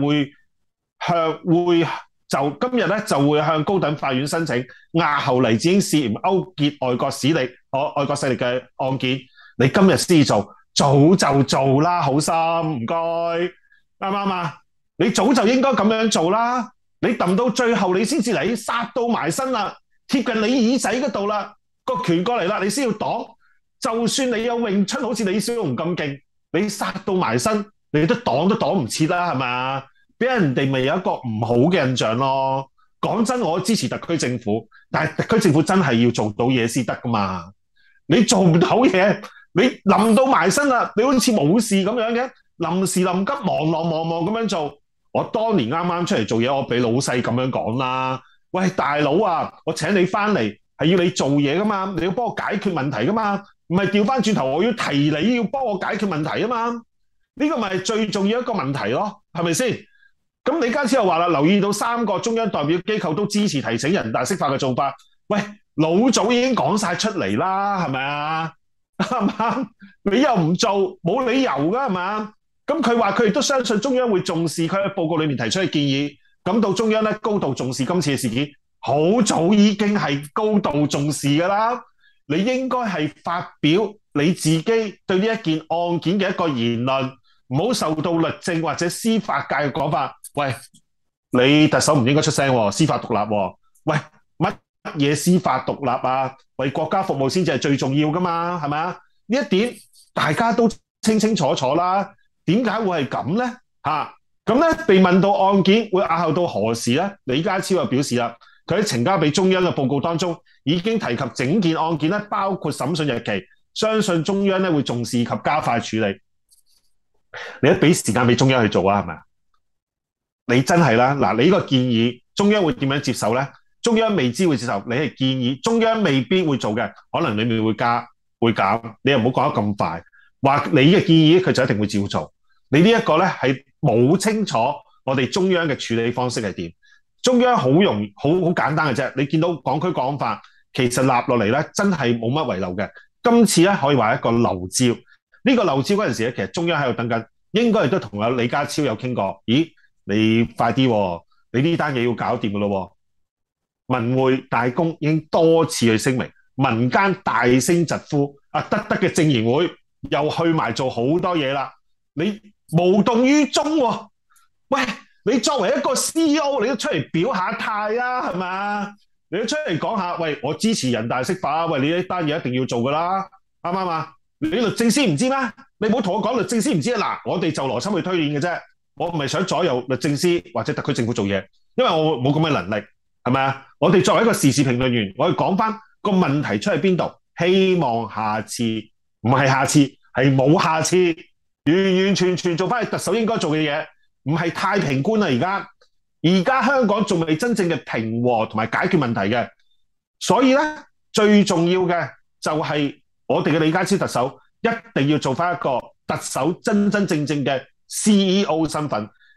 今日咧就會向高等法院申請押後黎智英涉嫌勾結外國勢力嘅案件，你今日先做，早就做啦，好心唔該，啱唔啱啊？你早就應該咁樣做啦，你揼到最後你先至嚟，殺到埋身啦，貼近你耳仔嗰度啦，個拳過嚟啦，你先要擋。就算你有詠春好似李小龍咁勁，你殺到埋身，你都擋唔切啦，係咪？俾人哋咪有一個唔好嘅印象咯。講真，我支持特區政府，但係特區政府真係要做到嘢先得噶嘛。你做唔到嘢，你臨到埋身啦，你好似冇事咁樣嘅，臨時臨急忙咁樣做。我當年啱啱出嚟做嘢，我俾老細咁樣講啦。喂，大佬啊，我請你翻嚟係要你做嘢噶嘛，你要幫我解決問題噶嘛，唔係調翻轉頭我要提你要幫我解決問題啊嘛。呢個咪係最重要一個問題咯，係咪先？咁李家超又話啦，留意到3個中央代表機構都支持提請人大釋法嘅做法。喂，老早已經講晒出嚟啦，係咪啊？啱唔啱？你又唔做，冇理由噶，係嘛？咁佢話佢亦都相信中央會重視佢喺報告裏面提出嘅建議，感到中央咧高度重視今次嘅事件，好早已經係高度重視噶啦。你應該係發表你自己對呢一件案件嘅一個言論，唔好受到律政或者司法界嘅講法。喂，你特首唔應該出聲喎，司法獨立喎。喂，乜嘢司法獨立啊？為國家服務先至係最重要噶嘛，係咪啊？呢一點大家都清清楚楚啦。點解會係咁咧？咁咧被問到案件會押後到何時咧？李家超又表示啦，佢喺呈交俾中央嘅報告當中已經提及整件案件咧，包括審訊日期，相信中央咧會重視及加快處理。你一俾時間俾中央去做啊，係咪？你真係啦，嗱，你呢個建議中央會點樣接受咧？中央未知會接受，你係建議中央未必會做嘅，可能裡面會加會減，你又唔好講得咁快。話你嘅建議佢就一定會照做，你呢一個咧係冇清楚我哋中央嘅處理方式係點。中央好簡單嘅啫，你見到港區國安法其實立落嚟咧真係冇乜遺漏嘅。今次咧可以話一個漏招，呢個漏招嗰陣時咧，其實中央喺度等緊，應該亦都同阿李家超有傾過。咦，你快啲喎，你呢單嘢要搞掂㗎咯。文匯大公已經多次去聲明，民間大聲疾呼，得嘅政研會又去埋做好多嘢啦，你無動於衷喎。喂，你作為一個 CEO， 你都出嚟表下態啊，係咪？你都出嚟講下，喂，我支持人大釋法啊，喂，你呢單嘢一定要做噶啦，啱唔啱啊？你律政司唔知咩？你唔好同我講律政司唔知啊。嗱，我哋就邏輯去推演嘅啫，我唔係想左右律政司或者特區政府做嘢，因為我冇咁嘅能力，係咪啊？我哋作為一個時事評論員，我哋講翻個問題出喺邊度，希望下次唔係下次，係冇下次，完完全全做翻特首應該做嘅嘢，唔係太平觀啦。而家香港仲未真正嘅平和同埋解決問題嘅，所以咧最重要嘅就係我哋嘅李家超特首一定要做翻一個特首真真正正嘅 CEO 身份，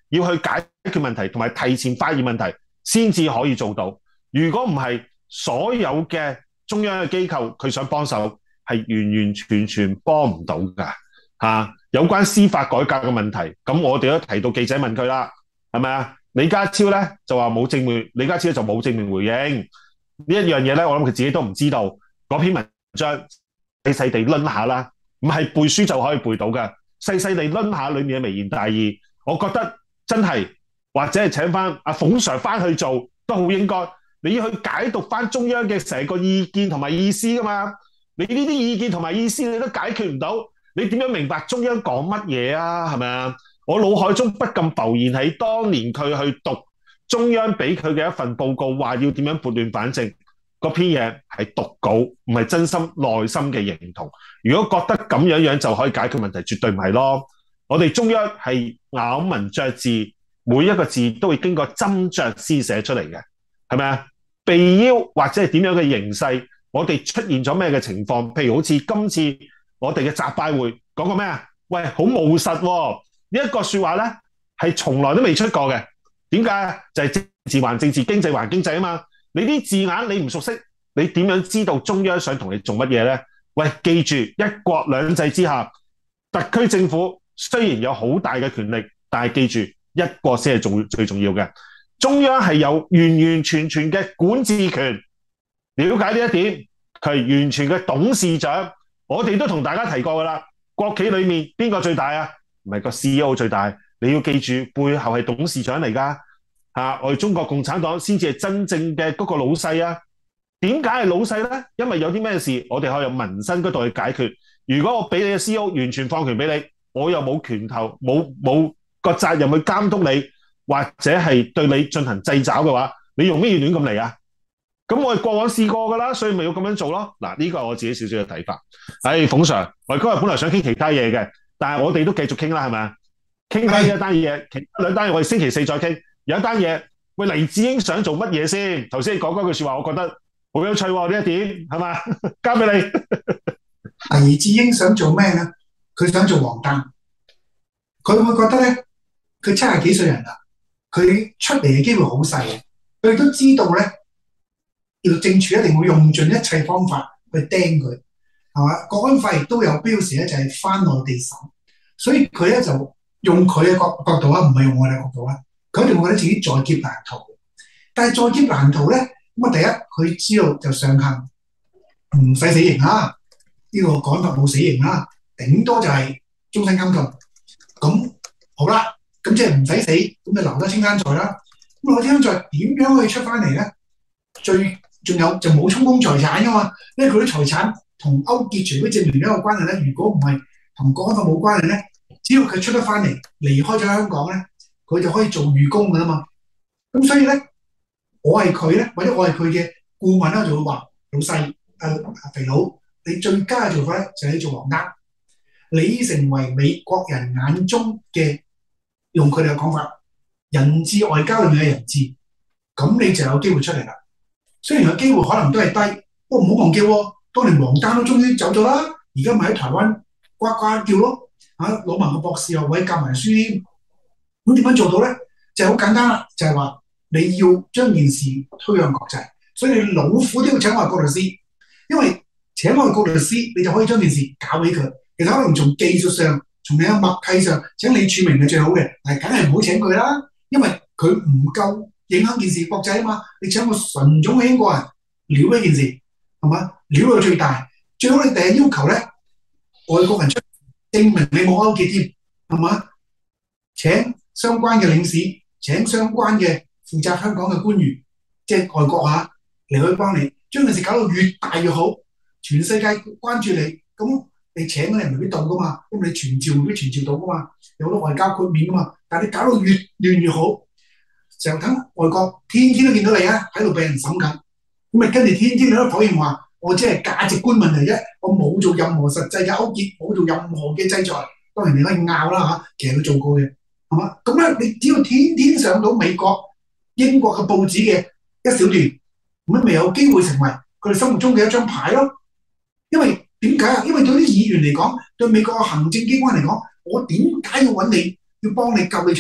要去解決問題同埋提前發現問題，先至可以做到。如果唔係，所有嘅中央嘅機構佢想幫手係完完全全幫唔到㗎嚇。有關司法改革嘅問題，咁我哋都提到記者問佢啦，係咪啊？李家超咧就話冇正面，李家超就冇正面回應呢一樣嘢咧。我諗佢自己都唔知道嗰篇文章細細地攆下啦，唔係背書就可以背到嘅，細細地攆下裡面嘅微言大義。我覺得真係或者係請翻阿馮 Sir 翻去做都好應該。你要去解讀翻中央嘅成個意見同埋意思㗎嘛？你呢啲意見同埋意思你都解決唔到，你點樣明白中央講乜嘢啊？係咪啊？我腦海中不禁浮現喺當年佢去讀中央俾佢嘅一份報告，話要點樣撥亂反正，嗰篇嘢係讀稿，唔係真心內心嘅認同。如果覺得咁樣就可以解決問題，絕對唔係咯。我哋中央係咬文嚼字，每一個字都會經過斟酌詩寫出嚟嘅，係咪啊？被邀或者係點樣嘅形勢，我哋出現咗咩嘅情況？譬如好似今次我哋嘅習拜會講過咩啊？喂，好務實喎！呢一個説話咧係從來都未出過嘅。點解？就係政治還政治，經濟還經濟啊嘛！你啲字眼你唔熟悉，你點樣知道中央想同你做乜嘢咧？喂，記住一國兩制之下，特區政府雖然有好大嘅權力，但係記住一國先係最重要嘅。中央係有完完全全嘅管治權，了解呢一點，佢係完全嘅董事長。我哋都同大家提過㗎啦，國企裏面邊個最大啊？唔係個 CEO 最大，你要記住背後係董事長嚟㗎嚇。我哋中國共產黨先至係真正嘅嗰個老細啊。點解係老細咧？因為有啲咩事，我哋可以由民生嗰度去解決。如果我俾你嘅 CEO 完全放權俾你，我又冇拳頭，冇個責任去監督你，或者係對你進行掣肘嘅話，你用咩要亂咁嚟啊？咁我哋過往試過㗎啦，所以咪要咁樣做咯。嗱，呢個係我自己少少嘅睇法。馮 Sir，我哋今日本來想傾其他嘢嘅，但係我哋都繼續傾啦，係咪啊？傾翻呢一單嘢，其他兩單嘢我哋星期四再傾。有一單嘢，喂，黎智英想做乜嘢先？頭先你講嗰句説話，我覺得好有趣喎，呢一點係嘛？交俾你。 黎智英想做咩咧？佢想做黃燈，佢會覺得咧，佢70幾歲人啦。佢出嚟嘅機會好細嘅，佢亦都知道咧，律政處一定會用盡一切方法去釘佢，係嘛？國安法亦都有標示咧，就係翻內地審，所以佢咧就用佢嘅角度啊，唔係用我哋嘅角度啊，佢一定會覺得自己在劫難逃。但係在劫難逃咧，咁啊第一佢知道就上限唔使死刑啦，呢個國安法冇死刑啦，頂多就係終身監禁。咁好啦。咁即係唔使死，咁就留得青山在啦。咁留得青山在點樣可以出翻嚟咧？仲有就冇充公財產噶嘛？因為佢啲財產同勾結除非證明咗有關係咧。如果唔係同國安法冇關係咧，只要佢出得翻嚟，離開咗香港咧，佢就可以做寓公噶啦嘛。咁所以咧，我係佢咧，或者我係佢嘅顧問啦，就會話老細肥佬，你最佳嘅做法咧就係你做黃單，你成為美國人眼中嘅。用佢哋嘅講法，人質外交裏面嘅人質，咁你就有機會出嚟啦。雖然個機會可能都係低，不過唔好忘記喎，當年黃丹都終於走咗啦，而家咪喺台灣呱呱叫咯。攞埋個博士學位教埋書添，咁點樣做到咧？就係好簡單啦，就係話你要將件事推向國際，所以你老虎都要請外國律師，因為請外國律師你就可以將件事搞起佢。其實可能從技術上。從你嘅默契上，請李柱銘係最好嘅，但係梗係唔好請佢啦，因為佢唔夠影響件事國際啊嘛。你請個純種嘅英國人料呢件事，係嘛？料到最大，最好你第一要求咧，外國人出證明你冇勾結添，係嘛？請相關嘅領事，請相關嘅負責香港嘅官員，即係外國嚟去幫你，將件事搞到越大越好，全世界關注你咁。你請嗰啲人未必到噶嘛，咁你傳召未必傳召到噶嘛，有好多外交豁免噶嘛，但係你搞到越亂越好，就等外國天天都見到你啊，喺度俾人審緊，咁咪跟住天天你都否認話我只係價值觀問題啫，我冇做任何實際嘅勾結，冇做任何嘅制裁，當然你可以拗啦嚇，其實佢做過嘅，係嘛？咁咧你只要天天上到美國、英國嘅報紙嘅一小段，咁咪有機會成為佢哋心目中嘅一張牌咯，因為。點解啊？因為對啲議員嚟講，對美國嘅行政機關嚟講，我點解要揾你，要幫你救你出嚟啊？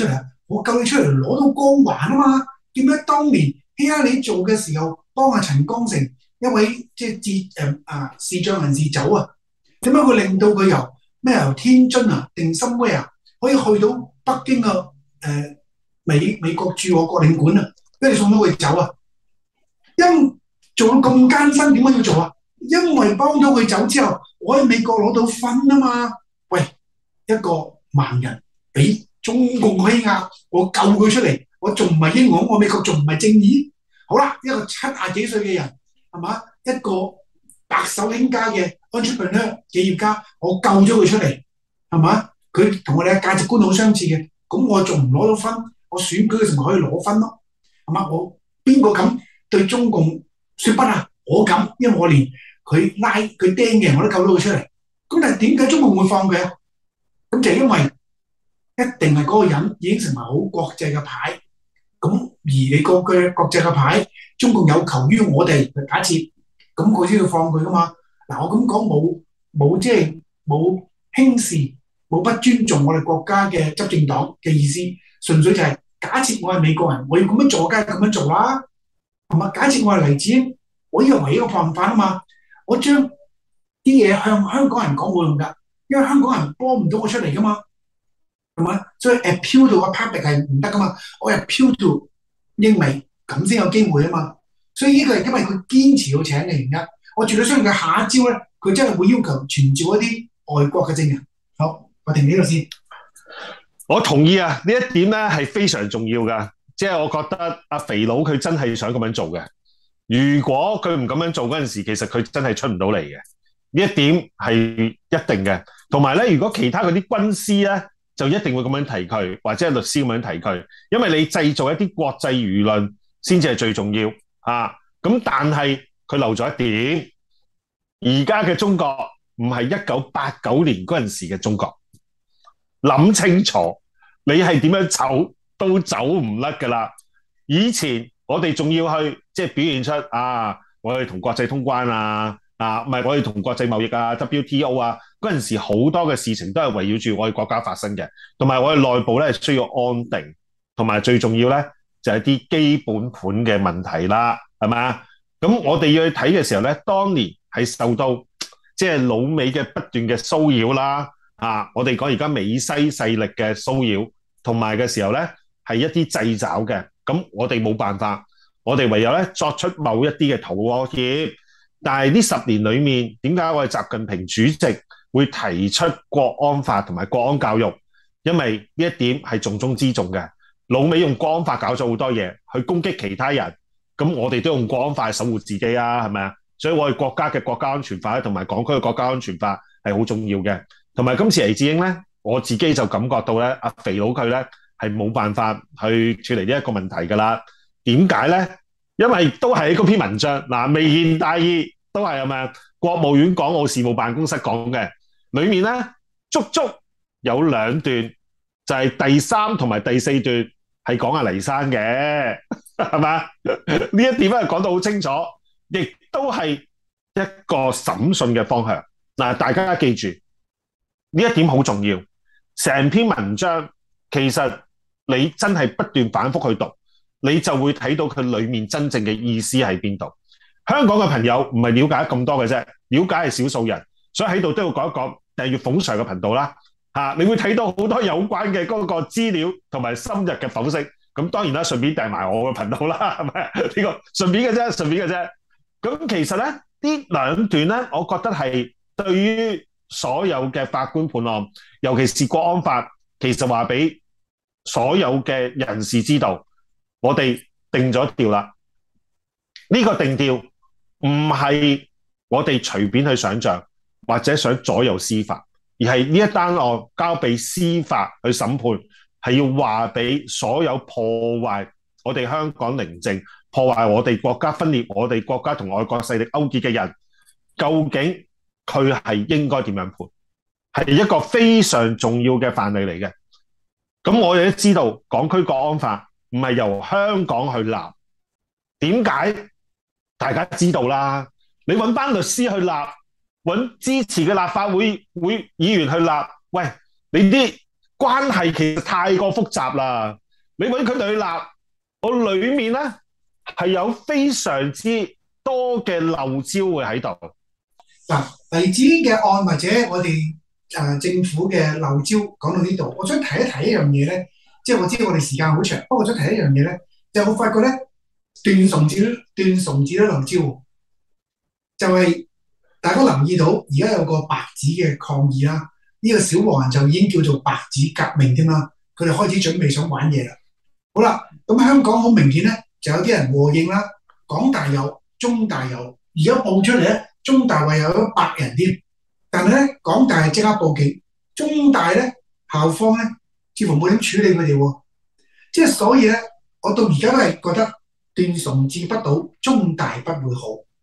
我救你出嚟攞到光環啊嘛。點解當年希拉里做嘅時候幫阿陳光誠一位即係視障人士走啊？點解會令到佢由天津啊定深威啊可以去到北京嘅美國駐我國領館啊，跟住送到佢走啊？因做到咁艱辛，點解要做啊？因為幫咗佢走之後，我喺美國攞到分啊嘛。喂，一個盲人俾中共欺壓，我救佢出嚟，我仲唔係英雄？我美國仲唔係正義？好啦，一個70幾歲嘅人係嘛，一個白手興家嘅 entrepreneur 企業家，我救咗佢出嚟係嘛？佢同我哋嘅價值觀好相似嘅，咁我仲唔攞到分？我選舉嘅時候可以攞分咯，係嘛？我邊個咁對中共說不啊？我敢，因為我連佢拉佢釘嘅人我都救到佢出嚟。咁但係點解中共會放佢啊？咁就係因為一定係嗰個人已經成為好國際嘅牌。咁而你個嘅國際嘅牌，中共有求於我哋，假設咁佢先要放佢噶嘛？嗱，我咁講冇即係冇輕視冇不尊重我哋國家嘅執政黨嘅意思，純粹就係假設我係美國人，我要咁樣做，梗係咁樣做啦，係嘛？假設我係黎智英，我呢個唯一個防範啊嘛，我將啲嘢向香港人講冇用㗎，因為香港人幫唔到我出嚟㗎嘛，係嘛？所以 appeal to 個 public 係唔得㗎嘛，我 appeal to 英美咁先有機會啊嘛。所以呢個係因為佢堅持要請嘅原因，我絕對相信佢下一招咧，佢真係會要求傳召一啲外國嘅證人。好，我停呢度先。 我同意啊，呢一點咧係非常重要㗎，即係我覺得阿肥佬佢真係想咁樣做嘅。如果佢唔咁樣做嗰陣時，其實佢真係出唔到嚟嘅。呢一點係一定嘅。同埋咧，如果其他嗰啲軍師咧，就一定會咁樣提佢，或者係律師咁樣提佢，因為你製造一啲國際輿論先至係最重要啊。咁但係佢漏咗一點，而家嘅中國唔係1989年嗰陣時嘅中國，諗清楚，你係點樣走都走唔甩㗎啦。以前我哋仲要去即係表現出我哋同國際通關唔係我哋同國際貿易WTO 嗰陣時好多嘅事情都係圍繞住我哋國家發生嘅，同埋我哋內部咧需要安定，同埋最重要咧就係啲基本盤嘅問題啦，係咪？咁我哋要去睇嘅時候咧，當年係受到即係老美嘅不斷嘅騷擾啦，我哋講而家美西勢力嘅騷擾，同埋嘅時候咧係一啲掣肘嘅，咁我哋冇辦法，我哋唯有咧作出某一啲嘅妥協。但係呢10年裏面，點解我哋習近平主席會提出國安法同埋國安教育？因為呢一點係重中之重嘅。老美用國安法搞咗好多嘢去攻擊其他人，咁我哋都用國安法守護自己啊，係咪啊？所以我哋國家嘅國家安全法同埋港區嘅國家安全法係好重要嘅。同埋今次黎智英咧，我自己就感覺到咧，阿肥佬佢咧係冇辦法去處理呢一個問題㗎啦。點解咧？因為都係嗰篇文章微言大義，都係係咪國務院港澳事務辦公室講嘅，裡面咧足足有2段，就係第3同埋第4段係講阿黎生嘅，係嘛？呢一點咧講得好清楚，亦都係一個審訊嘅方向。大家記住呢一點好重要。成篇文章其實你真係不斷反覆去讀，你就會睇到佢裡面真正嘅意思喺邊度。香港嘅朋友唔係了解咁多嘅啫，了解係少數人，所以喺度都要講一講訂閱馮 Sir 嘅頻道啦。你會睇到好多有關嘅嗰個資料同埋深入嘅剖析。咁當然啦，順便訂埋我嘅頻道啦，係咪？呢個順便嘅啫，順便嘅啫。咁其實咧，呢2段咧，我覺得係對於所有嘅法官判案，尤其是國安法，其實話俾所有嘅人士知道，我哋定咗調啦。呢個定調唔係我哋隨便去想像或者想左右司法，而係呢一單案交俾司法去審判，係要話俾所有破壞我哋香港寧靜、破壞我哋國家分裂、我哋國家同外國勢力勾結嘅人，究竟佢係應該點樣判？係一個非常重要嘅範例嚟嘅。咁我哋都知道，港區國安法唔係由香港去立，點解？大家知道啦，你揾班律師去立，揾支持嘅立法會議員去立，喂，你啲關係其實太過複雜啦。 你揾佢哋去立，我裏面咧係有非常之多嘅漏招會喺度。 嗱，黎智英嘅案或者我哋政府嘅漏招講到呢度，我想提一提一樣嘢咧，即係我知道我哋時間好長，不過我想提一樣嘢咧，就我發覺咧段崇智都漏招，就係大家留意到而家有個白紙嘅抗議啦，呢個小黃人就已經叫做白紙革命添啦，佢哋開始準備想玩嘢啦。好啦，咁香港好明顯咧，就有啲人和應啦，港大有，中大有，而家報出嚟咧，中大話有100人添，但係咧港大即刻報警，中大咧校方咧似乎冇點處理佢哋喎，即係所以咧，我到而家都係覺得段崇智不倒，中大不會好。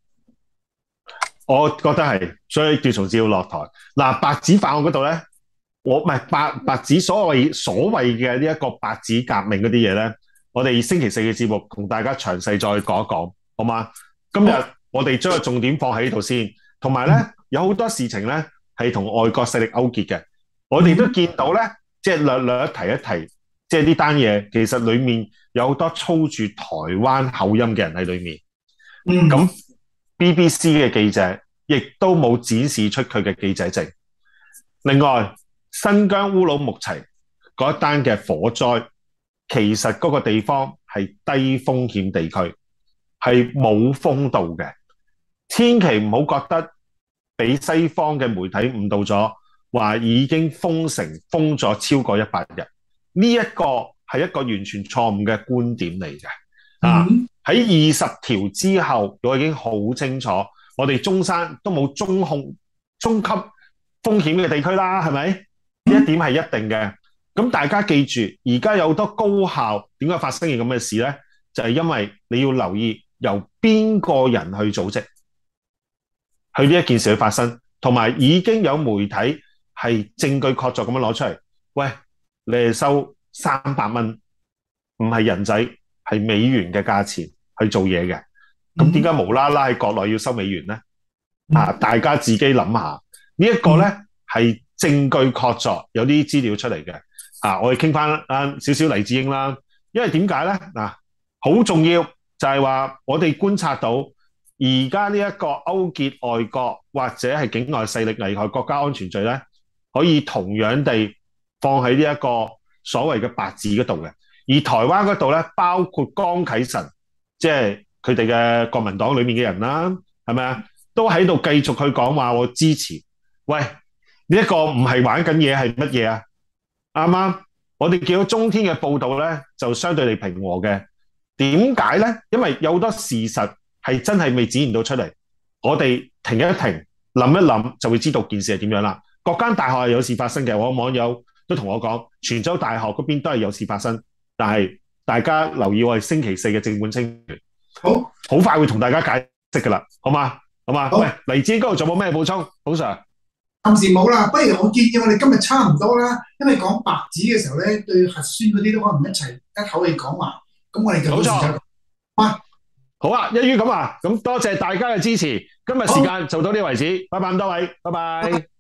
我覺得係，所以段崇智要落台。嗱，白紙法案嗰度咧，我唔係白紙所謂嘅呢一個白紙革命嗰啲嘢咧，我哋星期四嘅節目同大家詳細再講一講，好嗎？今日我哋將個重點放喺呢度先，同埋咧有好多事情咧係同外國勢力勾結嘅，我哋都見到咧，即係略略提一提，即係呢單嘢其實裡面有好多操住台灣口音嘅人喺裡面，咁。BBC 嘅記者亦都冇展示出佢嘅記者證。另外，新疆烏魯木齊嗰一單嘅火災，其實嗰個地方係低風險地區，係冇封到嘅。千祈唔好覺得俾西方嘅媒體誤導咗，話已經封城封咗超過100日。呢一個係一個完全錯誤嘅觀點嚟嘅。喺20條之後，我已經好清楚，我哋中山都冇中級風險嘅地區啦，係咪？呢一點係一定嘅。咁大家記住，而家有好多高校點解發生嘅咁嘅事呢？就係因為你要留意由邊個人去組織，去呢一件事去發生，同埋已經有媒體係證據確鑿咁樣攞出嚟。喂，你係收300蚊，唔係人仔。係美元嘅價錢去做嘢嘅，咁點解無啦啦喺國內要收美元呢？大家自己諗下，呢一個呢係證據確鑿，有啲資料出嚟嘅。我哋傾翻少少黎智英啦，因為點解呢？好重要就係話我哋觀察到而家呢一個勾結外國或者係境外勢力危害國家安全罪呢，可以同樣地放喺呢一個所謂嘅白紙嗰度嘅。而台灣嗰度咧，包括江啟臣，即係佢哋嘅國民黨裏面嘅人啦，係咪啊？都喺度繼續去講話我支持。喂，呢一個唔係玩緊嘢係乜嘢啊？啱啱？我哋見到中天嘅報導咧，就相對地平和嘅。點解咧？因為有好多事實係真係未展現到出嚟。我哋停一停，諗一諗，就會知道件事係點樣啦。各間大學係有事發生嘅，我網友都同我講，泉州大學嗰邊都係有事發生。但係大家留意我哋星期四嘅正本清源，好快會同大家解釋噶啦，好嘛？好嘛？喂，黎智英嗰度仲有冇咩補充？好 Sir， 暫時冇啦，不如我建議我哋今日差唔多啦，因為講白紙嘅時候咧，對核酸嗰啲都可能一齊一口氣講埋，咁我哋就冇時間。 好啊，一於咁啊，咁多謝大家嘅支持，今日時間就到呢為止，拜拜咁多位，拜拜。